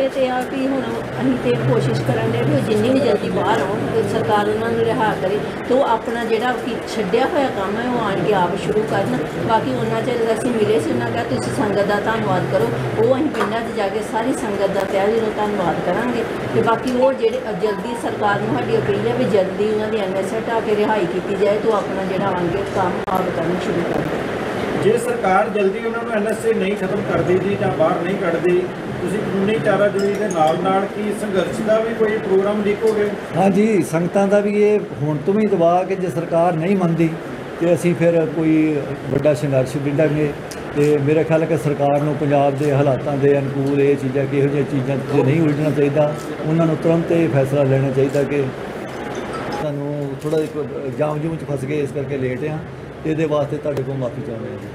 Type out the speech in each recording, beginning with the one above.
तो आ भी हुण असीं ते कोशिश करन दे भी जिन्नी भी जल्दी बाहर आउण ते सरकार उन्हां नूं रिहा करे तो अपना जिहड़ा छड्डिया होया काम है वो आण के आप शुरू करन। बाकी उन्ना चिर असीं मिले सी उन्हां कहा तुसीं संगत दा धन्नवाद करो, वो असीं पिंडां 'च जाके सारी संगत दा तहे दिलों धन्नवाद करांगे ते बाकी वो जिहड़े जल्दी सरकार नूं साडी अपील है भी जल्दी उन्हां दी NS हटा के रिहाई कीती जाए तो अपना जिहड़ा आगे काम आप करना शुरू कर दे। जे सरकार जल्दी उन्होंने NS नहीं खत्म करती जी या बाहर नहीं कढ़ती ਤੁਸੀਂ ਕਾਨੂੰਨੀ ਚਾਰਾਜੋਈ ਦੇ ਨਾਲ ਕੀ ਸੰਘਰਸ਼ ਦਾ ਵੀ ਕੋਈ ਪ੍ਰੋਗਰਾਮ ਲਿਖੋਗੇ? हाँ जी, संगतां दा भी ये हुण तो भी दबा कि जे सरकार नहीं मनती तो असीं फिर कोई वड्डा संघर्ष विंडांगे। तो मेरा ख्याल है कि सरकार नूं पंजाब के हालातों के अनुकूल ये चीज़ां किहो जिहियां चीज़ां ते नहीं उलझना चाहिए, उन्होंने तुरंत ये फैसला लेना चाहिए कि सानूं थोड़ा जाम जूम च फस गए इस करके लेट हाँ, ये वास्ते तुहाडे कोल माफ़ी चाहुंदे हां।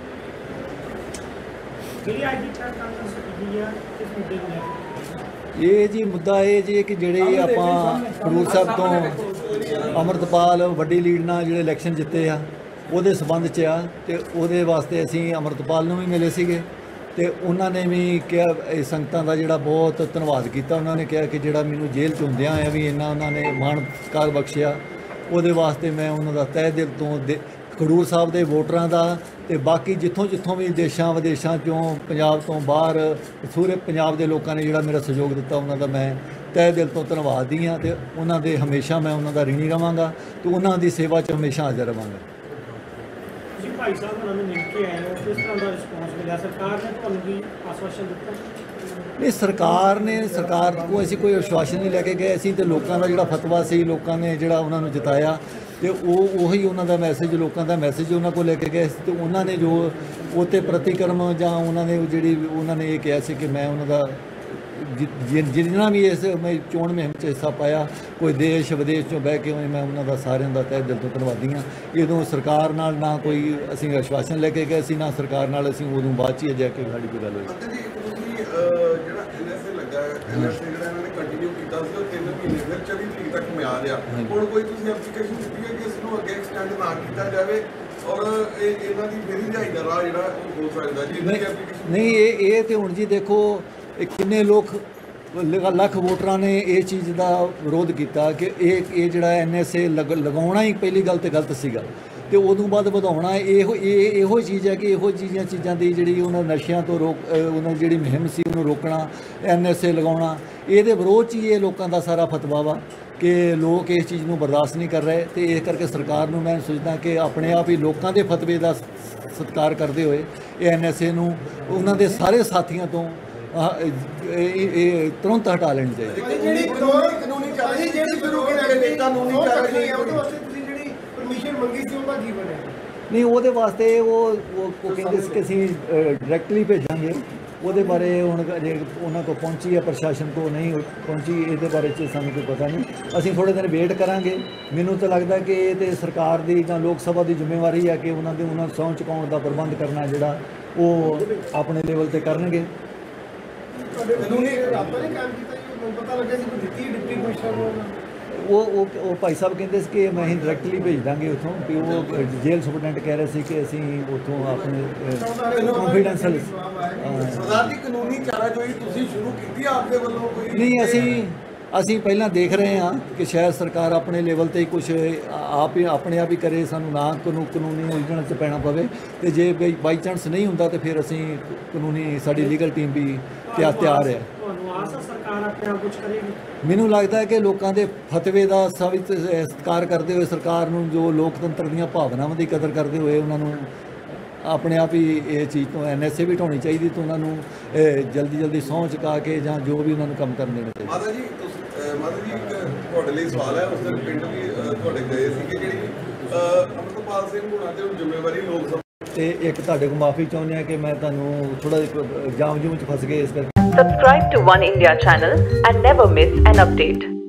ये जी मुद्दा ये जी कि जिहड़े आपां खडूर साहब तो अमृतपाल वड्डी लीड नाल जिहड़े इलैक्शन जित्ते आ ਉਹਦੇ ਸੰਬੰਧ 'ਚ ਆ ਤੇ ਉਹਦੇ ਵਾਸਤੇ ਅਸੀਂ ਅਮਰਤਪਾਲ ਨੂੰ ਵੀ ਮਿਲੇ ਸੀਗੇ ਤੇ ਉਹਨਾਂ ਨੇ ਵੀ ਕਿਹਾ ਇਹ ਸੰਗਤਾਂ ਦਾ ਜਿਹੜਾ ਬਹੁਤ ਧੰਨਵਾਦ ਕੀਤਾ। ਉਹਨਾਂ ਨੇ ਕਿਹਾ ਕਿ ਜਿਹੜਾ ਮੈਨੂੰ ਜੇਲ੍ਹ 'ਚ ਹੁੰਦਿਆਂ ਆ ਵੀ ਇੰਨਾ ਉਹਨਾਂ ਨੇ ਮਾਣ ਸਤਿਕਾਰ ਬਖਸ਼ਿਆ, ਉਹਦੇ ਵਾਸਤੇ ਮੈਂ ਉਹਨਾਂ ਦਾ ਤਹਿ ਦਿਲ ਤੋਂ ਖਡੂਰ ਸਾਹਿਬ ਦੇ ਵੋਟਰਾਂ ਦਾ ਤੇ ਬਾਕੀ ਜਿੱਥੋਂ ਵੀ ਦੇਸ਼ਾਂ ਵਿਦੇਸ਼ਾਂ 'ਚੋਂ ਪੰਜਾਬ ਤੋਂ ਬਾਹਰ ਪੂਰੇ ਪੰਜਾਬ ਦੇ ਲੋਕਾਂ ਨੇ ਜਿਹੜਾ ਮੇਰਾ ਸਹਿਯੋਗ ਦਿੱਤਾ ਉਹਨਾਂ ਦਾ ਮੈਂ ਤਹਿ ਦਿਲ ਤੋਂ ਧੰਨਵਾਦੀ ਹਾਂ ਤੇ ਉਹਨਾਂ ਦੇ ਹਮੇਸ਼ਾ ਮੈਂ ਉਹਨਾਂ ਦਾ ਰਿਣੀ ਰਵਾਂਗਾ ਤੇ ਉਹਨਾਂ ਦੀ ਸੇਵਾ 'ਚ ਹਮੇਸ਼ਾ ਹਾਜ਼ਰ ਰਵਾਂਗਾ। भाई साहब उन्होंने मिल के आए हो, किस तरह का रिस्पॉन्स मिला? सरकार ने ਤੁਹਾਨੂੰ ਵੀ ਆਸ਼ਵਾਸਨ ਦਿੱਤਾ? नहीं, सरकार को असीं कोई आश्वासन नहीं लैके गए, असीं तो लोगों का जिहड़ा फतवा सी लोगों ने जिहड़ा उन्होंने जिताया तो उही उन्हों का मैसेज लोगों का मैसेज उन्होंने को लैके गए तो उन्होंने जो उत्ते प्रतिक्रम जां उन्होंने जिहड़ी उन्होंने ये कहा सी कि मैं उन्हों जिन्ना भी इस चोण मुहिम च हिस्सा पाया कोई देश विदेश चों बह के मैं उन्होंने सारिਆਂ ਦਾ तहे दिल तो धन्नवादी हाँ। इदों सरकार नाल ना कोई असीं आश्वासन लैके गए सी ना सरकार नाल असीं उदों बाद च जाके साडी कोई गल होई। ਜਿਹੜਾ NSA ਲੱਗਾ NSA ਜਿਹੜਾ ਇਹਨਾਂ ਨੇ ਕੰਟੀਨਿਊ ਕੀਤਾ ਸੀ ਉਹ 3 ਮਹੀਨੇ ਫਿਰ 24 ਤਰੀਕ ਤੱਕ ਮਿਆਦ ਆ, ਹੁਣ ਕੋਈ ਤੁਸੀਂ ਐਪਲੀਕੇਸ਼ਨ ਦਿੱਤੀ ਹੈ ਕਿ ਇਸ ਨੂੰ ਅੱਗੇ ਐਕਸਟੈਂਡ ਨਾ ਕੀਤਾ ਜਾਵੇ ਔਰ ਇਹਨਾਂ ਦੀ ਫਿਰ ਰਿਹਾਈ ਦਾ ਰਾਹ ਜਿਹੜਾ ਉਹ ਹੋ ਸਕਦਾ ਜੀ? ਨਹੀਂ ਇਹ ਤੇ ਹੁਣ ਜੀ ਦੇਖੋ ਕਿੰਨੇ ਲੋਕ ਲੱਖ ਵੋਟਰਾਂ ਨੇ ਇਹ ਚੀਜ਼ ਦਾ ਵਿਰੋਧ ਕੀਤਾ ਕਿ ਇਹ ਜਿਹੜਾ NSA ਲਗਾਉਣਾ ਹੀ ਪਹਿਲੀ ਗੱਲ ਤੇ ਗਲਤ ਸੀਗਾ ਤੇ ਉਦੋਂ ਬਾਅਦ ਵਧਾਉਣਾ ਇਹੋ ਚੀਜ਼ ਹੈ ਕਿ ਇਹੋ ਜਿਹੀਆਂ ਚੀਜ਼ਾਂ ਦੀ ਜਿਹੜੀ ਉਹਨਾਂ ਨਸ਼ਿਆਂ ਤੋਂ ਉਹਨਾਂ ਜਿਹੜੀ ਮੁਹਿੰਮ ਸੀ ਉਹਨੂੰ ਰੋਕਣਾ NSA ਲਗਾਉਣਾ ਇਹਦੇ ਵਿਰੋਧ 'ਚ ਹੀ ਇਹ ਲੋਕਾਂ ਦਾ ਸਾਰਾ ਫਤਵਾ ਵਾ ਕਿ ਲੋਕ ਇਸ ਚੀਜ਼ ਨੂੰ ਬਰਦਾਸ਼ਤ ਨਹੀਂ ਕਰ ਰਹੇ ਤੇ ਇਸ ਕਰਕੇ ਸਰਕਾਰ ਨੂੰ ਮੈਂ ਸੋਚਦਾ ਕਿ ਆਪਣੇ ਆਪ ਹੀ ਲੋਕਾਂ ਦੇ ਫਤਵੇ ਦਾ ਸਤਿਕਾਰ ਕਰਦੇ ਹੋਏ ਇਹ NSA ਨੂੰ ਉਹਨਾਂ ਦੇ ਸਾਰੇ ਸਾਥੀਆਂ ਤੋਂ तुरंत हटा लेनी चाहिए। नहीं वो वास्ते वो कहते कि असीं डायरैक्टली भेजांगे वो बारे हुण जे उन्हां को पहुंची है प्रशासन को नहीं पहुंची ये बारे सानूं कोई पता नहीं, असीं थोड़े दिन वेट करांगे। मैनूं तो लगता कि ये तो सरकार की जां लोक सभा की जिम्मेवारी है कि उन्होंने सौं चुकाउण का प्रबंध करना जिहड़ा वो अपने लेवल पर करनगे। वो भाई साहब कहते कि मैं ही डायरैक्टली भेज देंगे उतों कि वो जेल सुपरडेंट कह रहे थे कि असीं उतों अपने कॉन्फिडेंशियल नहीं असीं पहला देख रहे हैं कि शायद सरकार अपने लेवल पर ही कुछ अपने आप ही करे, सानू ना कानूनी उलझण च पैना पवे तो जे बाई चांस नहीं होंदा तो फिर असीं कानूनी साडी लीगल टीम भी तैयार है। मैनूं लगता है कि लोगों के फतवे का सत्कार करते हुए सरकार नूं जो लोकतंत्र दीयां भावनावां की कदर करते हुए उन्होंने अपने आप ही ये चीज़ तो NSA भी ढाउणी चाहिए तो उन्होंने जल्दी सौं चुका के जां जो भी उन्होंने काम करन देना चाहिए। माता जी एक तुहाडे लई सवाल है, उस दिन पिंड भी तुहाडे गए सी कि जिहड़ी अमरतपाल सिंह हुणां ते जिम्मेवारी लोक सभा ते एक तुहाडे को माफ़ी चाहुंदे आ कि मैं तुहानूं थोड़ा जाम जूम च फस गए इस करके। Subscribe to One India channel and never miss an update.